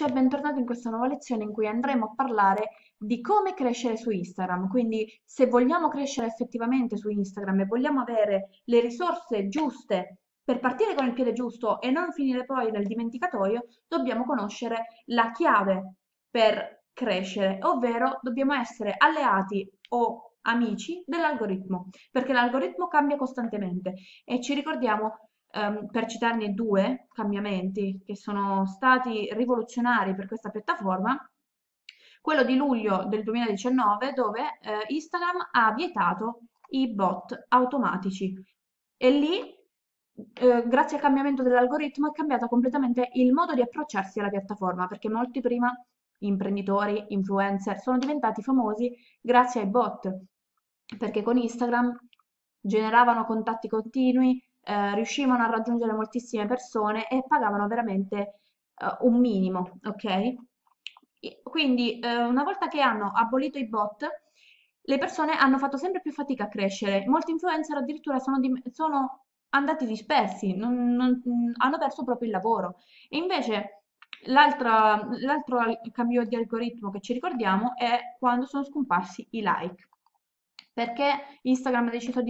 bentornati in questa nuova lezione in cui andremo a parlare di come crescere su Instagram. Quindi, se vogliamo crescere effettivamente su Instagram e vogliamo avere le risorse giuste per partire con il piede giusto e non finire poi nel dimenticatoio, dobbiamo conoscere la chiave per crescere, ovvero dobbiamo essere alleati o amici dell'algoritmo, perché l'algoritmo cambia costantemente e ci ricordiamo per citarne due cambiamenti che sono stati rivoluzionari per questa piattaforma, quello di luglio del 2019 dove Instagram ha vietato i bot automatici e lì, grazie al cambiamento dell'algoritmo, è cambiato completamente il modo di approcciarsi alla piattaforma, perché molti prima imprenditori, influencer, sono diventati famosi grazie ai bot, perché con Instagram generavano contatti continui, riuscivano a raggiungere moltissime persone e pagavano veramente un minimo, ok? Quindi, una volta che hanno abolito i bot, le persone hanno fatto sempre più fatica a crescere. Molti influencer addirittura sono andati dispersi, hanno perso proprio il lavoro. E invece l'altro cambio di algoritmo che ci ricordiamo è quando sono scomparsi i like. Perché Instagram ha deciso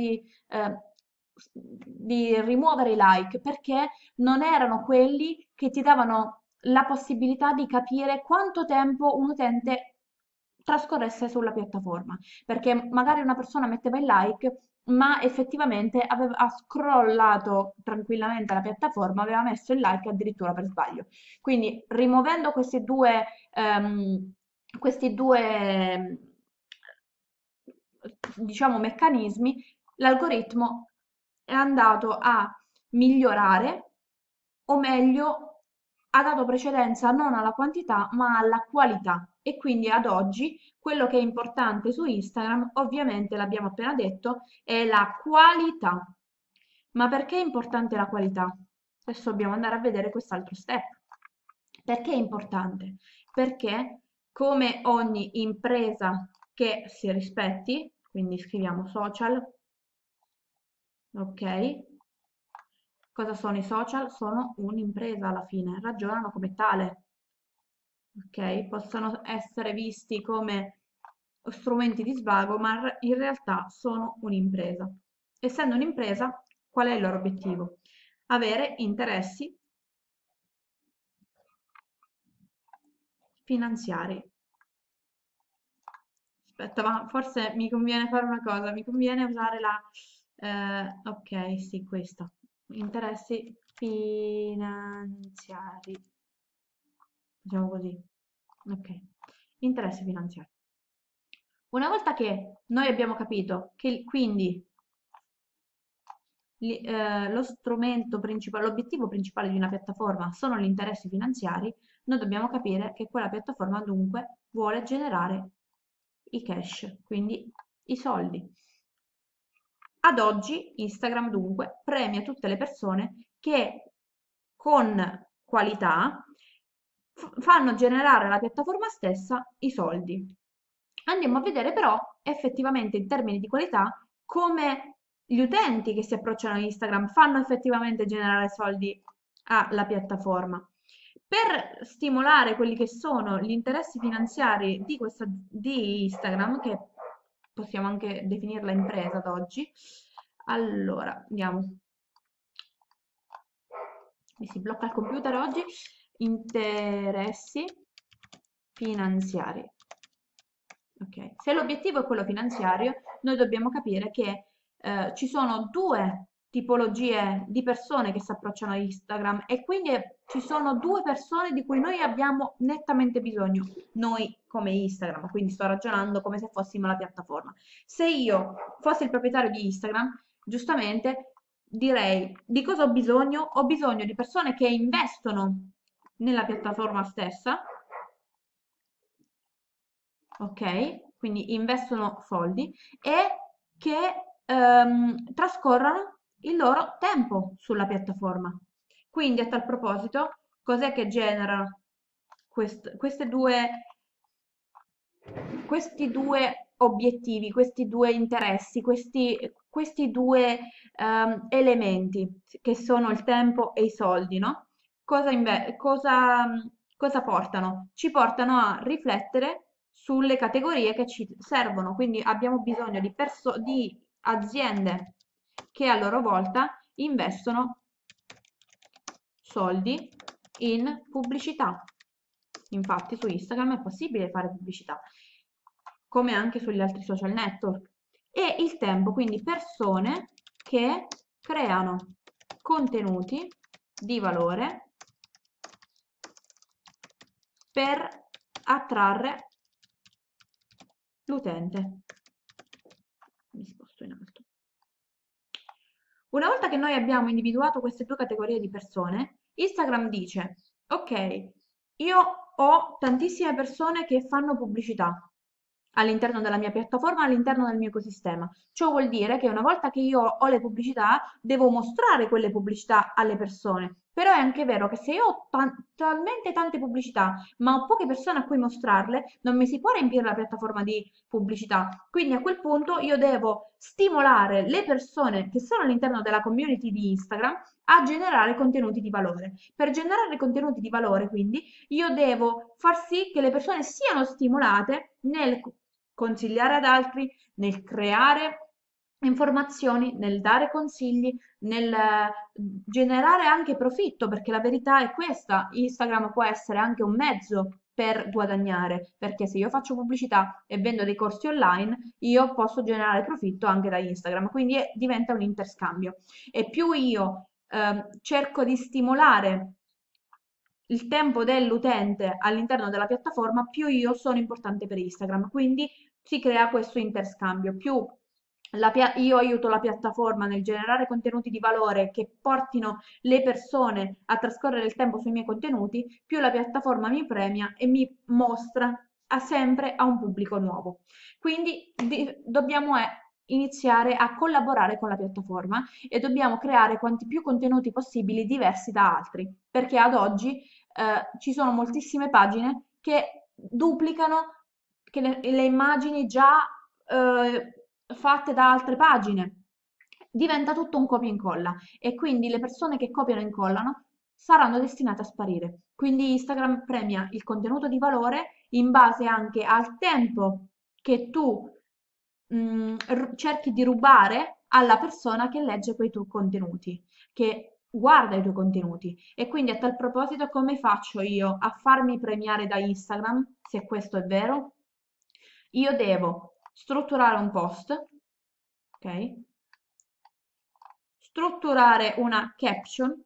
di rimuovere i like? Perché non erano quelli che ti davano la possibilità di capire quanto tempo un utente trascorresse sulla piattaforma. Perché magari una persona metteva il like, ma effettivamente ha scrollato tranquillamente la piattaforma, aveva messo il like addirittura per sbaglio. Quindi rimuovendo questi due, diciamo, meccanismi, l'algoritmo è andato a migliorare, o meglio, ha dato precedenza non alla quantità, ma alla qualità. E quindi ad oggi quello che è importante su Instagram, ovviamente l'abbiamo appena detto, è la qualità. Ma perché è importante la qualità? Adesso dobbiamo andare a vedere quest'altro step. Perché è importante? Perché come ogni impresa che si rispetti, quindi scriviamo social, ok? Cosa sono i social? Sono un'impresa alla fine, ragionano come tale, ok? Possono essere visti come strumenti di svago, ma in realtà sono un'impresa. Essendo un'impresa, qual è il loro obiettivo? Avere interessi finanziari. Aspetta, ma forse mi conviene fare una cosa, mi conviene usare ok, sì, questa. Interessi finanziari. Diciamo così. Ok. Interessi finanziari. Una volta che noi abbiamo capito che quindi lo strumento principale, l'obiettivo principale di una piattaforma sono gli interessi finanziari, noi dobbiamo capire che quella piattaforma dunque vuole generare i cash, quindi i soldi. Ad oggi Instagram dunque premia tutte le persone che con qualità fanno generare alla piattaforma stessa i soldi. Andiamo a vedere però effettivamente in termini di qualità come gli utenti che si approcciano a Instagram fanno effettivamente generare soldi alla piattaforma. Per stimolare quelli che sono gli interessi finanziari di Instagram, che possiamo anche definirla impresa ad oggi, allora andiamo. Mi si blocca il computer oggi. Interessi finanziari. Ok. Se l'obiettivo è quello finanziario, noi dobbiamo capire che ci sono due tipologie di persone che si approcciano a Instagram e quindi ci sono due persone di cui noi abbiamo nettamente bisogno, noi come Instagram, quindi sto ragionando come se fossimo la piattaforma. Se io fossi il proprietario di Instagram, giustamente direi di cosa ho bisogno? Ho bisogno di persone che investono nella piattaforma stessa, ok? Quindi investono soldi e che trascorrano il loro tempo sulla piattaforma. Quindi a tal proposito, cos'è che genera questi due obiettivi, questi due interessi, questi due elementi che sono il tempo e i soldi, no? Cosa, cosa portano? Ci portano a riflettere sulle categorie che ci servono, quindi abbiamo bisogno di aziende che a loro volta investono soldi in pubblicità. Infatti su Instagram è possibile fare pubblicità, come anche sugli altri social network. E il tempo, quindi persone che creano contenuti di valore per attrarre l'utente. Mi sposto in alto. Una volta che noi abbiamo individuato queste due categorie di persone, Instagram dice, ok, io ho tantissime persone che fanno pubblicità all'interno della mia piattaforma, all'interno del mio ecosistema. Ciò vuol dire che una volta che io ho le pubblicità, devo mostrare quelle pubblicità alle persone. Però è anche vero che se io ho talmente tante pubblicità, ma ho poche persone a cui mostrarle, non mi si può riempire la piattaforma di pubblicità. Quindi a quel punto io devo stimolare le persone che sono all'interno della community di Instagram a generare contenuti di valore. Per generare contenuti di valore, quindi, io devo far sì che le persone siano stimolate nel consigliare ad altri, nel creare informazioni, nel dare consigli, nel generare anche profitto, perché la verità è questa, Instagram può essere anche un mezzo per guadagnare, perché se io faccio pubblicità e vendo dei corsi online, io posso generare profitto anche da Instagram, quindi diventa un interscambio. E più io cerco di stimolare il tempo dell'utente all'interno della piattaforma, più io sono importante per Instagram. Quindi si crea questo interscambio. Più io aiuto la piattaforma nel generare contenuti di valore che portino le persone a trascorrere il tempo sui miei contenuti, più la piattaforma mi premia e mi mostra sempre a un pubblico nuovo. Quindi dobbiamo iniziare a collaborare con la piattaforma e dobbiamo creare quanti più contenuti possibili diversi da altri, perché ad oggi ci sono moltissime pagine che duplicano le immagini già fatte da altre pagine. Diventa tutto un copia e incolla e quindi le persone che copiano e incollano saranno destinate a sparire. Quindi Instagram premia il contenuto di valore in base anche al tempo che tu cerchi di rubare alla persona che legge quei tuoi contenuti, che guarda i tuoi contenuti. E quindi a tal proposito, come faccio io a farmi premiare da Instagram, se questo è vero? Io devo strutturare un post, ok? Strutturare una caption,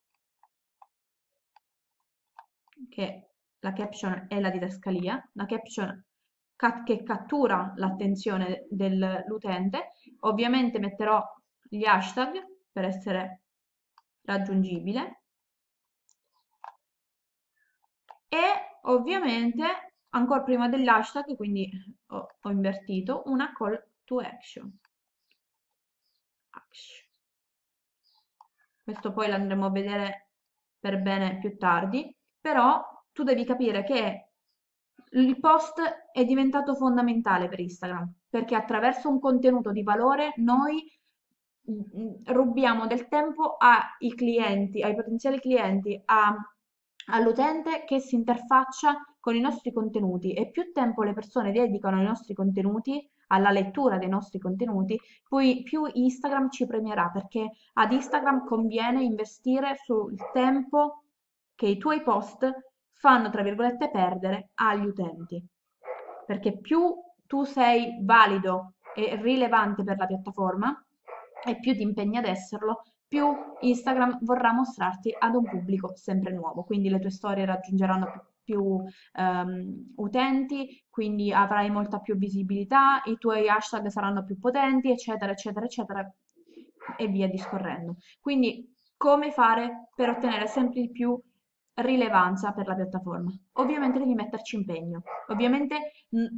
che la caption è la didascalia, una caption che cattura l'attenzione dell'utente. Ovviamente metterò gli hashtag per essere raggiungibile e ovviamente ancora prima degli hashtag, quindi ho invertito, una call to action. Questo poi l'andremo a vedere per bene più tardi, però tu devi capire che il post è diventato fondamentale per Instagram, perché attraverso un contenuto di valore noi rubiamo del tempo ai clienti, ai potenziali clienti, all'utente che si interfaccia con i nostri contenuti e più tempo le persone dedicano ai nostri contenuti, alla lettura dei nostri contenuti, poi più Instagram ci premierà, perché ad Instagram conviene investire sul tempo che i tuoi post fanno, tra virgolette, perdere agli utenti. Perché più tu sei valido e rilevante per la piattaforma e più ti impegni ad esserlo, più Instagram vorrà mostrarti ad un pubblico sempre nuovo. Quindi le tue storie raggiungeranno più utenti, quindi avrai molta più visibilità, i tuoi hashtag saranno più potenti, eccetera, eccetera, eccetera, e via discorrendo. Quindi come fare per ottenere sempre di più rilevanza per la piattaforma? Ovviamente devi metterci impegno. Ovviamente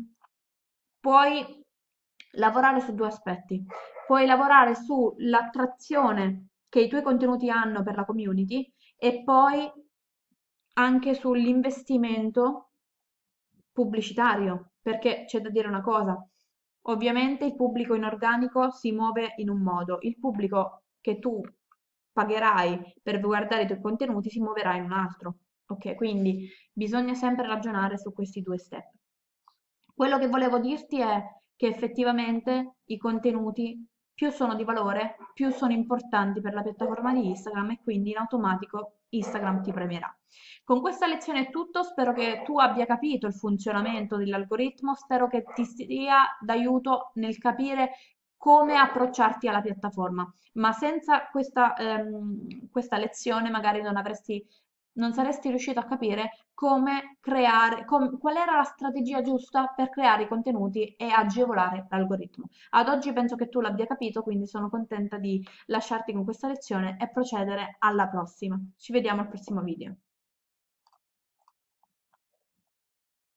puoi lavorare su due aspetti. Puoi lavorare sull'attrazione che i tuoi contenuti hanno per la community e poi anche sull'investimento pubblicitario, perché c'è da dire una cosa. Ovviamente il pubblico in organico si muove in un modo, il pubblico che tu pagherai per guardare i tuoi contenuti si muoverà in un altro. Ok, quindi bisogna sempre ragionare su questi due step. Quello che volevo dirti è che effettivamente i contenuti più sono di valore, più sono importanti per la piattaforma di Instagram e quindi in automatico Instagram ti premierà. Con questa lezione è tutto, spero che tu abbia capito il funzionamento dell'algoritmo, spero che ti sia d'aiuto nel capire come approcciarti alla piattaforma, ma senza questa lezione magari non saresti riuscito a capire come creare, qual era la strategia giusta per creare i contenuti e agevolare l'algoritmo. Ad oggi penso che tu l'abbia capito, quindi sono contenta di lasciarti con questa lezione e procedere alla prossima. Ci vediamo al prossimo video.